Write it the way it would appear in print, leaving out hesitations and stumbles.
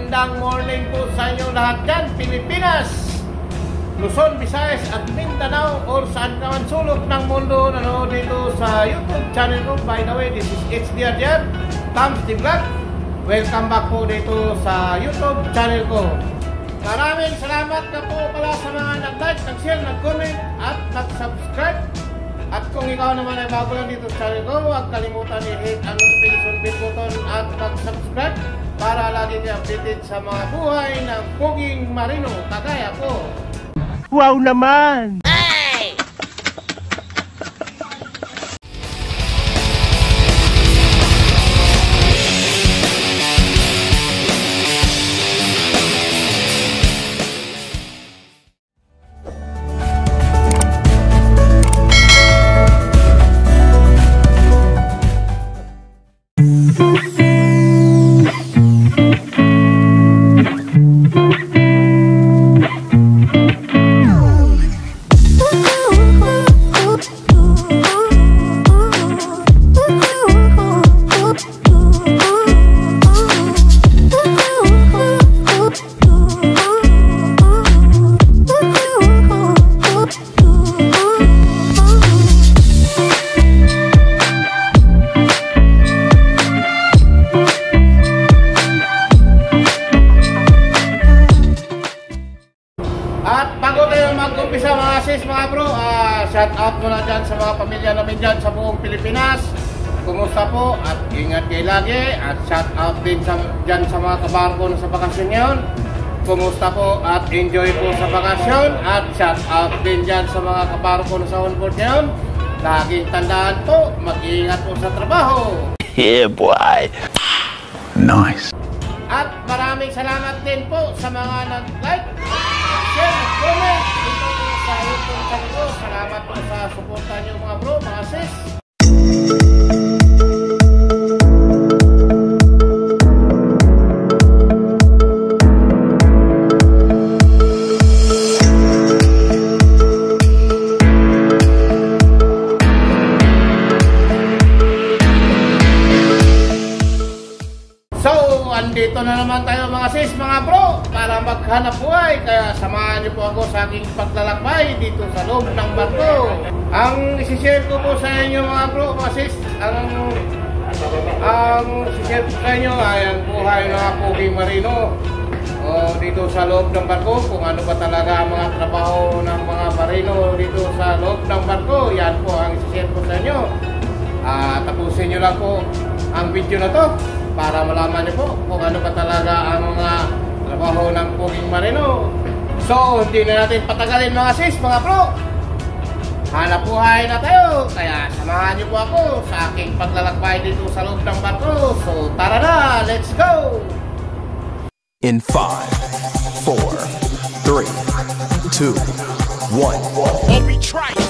Magandang morning po sa inyo lahat dyan, Pilipinas, Luzon, Visayas at Mindanao or saan ka man sulok ng mundo nanonood dito sa YouTube channel ko. By the way, this is HDR Tams the Vlog. Welcome back po dito sa YouTube channel ko. Maraming salamat na po pala sa mga nag-like, nag-share, nag-comment at nag-subscribe. At kung ikaw naman ay bago lang dito sa channel ko, huwag kalimutan i-hit ang notification bell button at mag-subscribe para lagi niya updated sa mga buhay ng Poging Marino kagaya ko. Wow naman! At bago tayo mag-umpisa mga sis, mga bro, shout out muna dyan sa mga pamilya namin dyan sa buong Pilipinas. Kumusta po at ingat kayo lagi. At shout out din dyan sa mga kabarko na sa bakasyon ngayon. Kumusta po at enjoy po sa bakasyon. At shout out din dyan sa mga kabarko na sa onboard ngayon. Laging tandaan po, mag-iingat po sa trabaho. Yeah boy! Nice! At maraming salamat din po sa mga nag-like, share, comment dito sa YouTube channel ko. Salamat po sa suporta niyo mga bro, mga sis. Andito na naman tayo mga sis, mga bro, para maghanap buhay. Kaya samahan niyo po ako sa aking paglalakbay dito sa loob ng barko. Ang isi-share ko po sa inyo mga bro, mga sis, ang isi-share ko sa inyo ay ang buhay ng Poging Marino dito sa loob ng barko. Kung ano ba talaga ang mga trabaho ng mga marino dito sa loob ng barko. Yan po ang isi-share ko sa inyo. Tapusin nyo lang po ang video na to para malaman niyo po kung ano ba talaga ang mga trabaho ng Poging Marino. So, hindi na natin patagalin mga sis, mga bro. Hanap buhay na tayo. Kaya samahan niyo po ako sa aking paglalakbay dito sa loob ng barko. So, tara na, let's go! In 5, 4, 3, 2, 1. Obi Trice!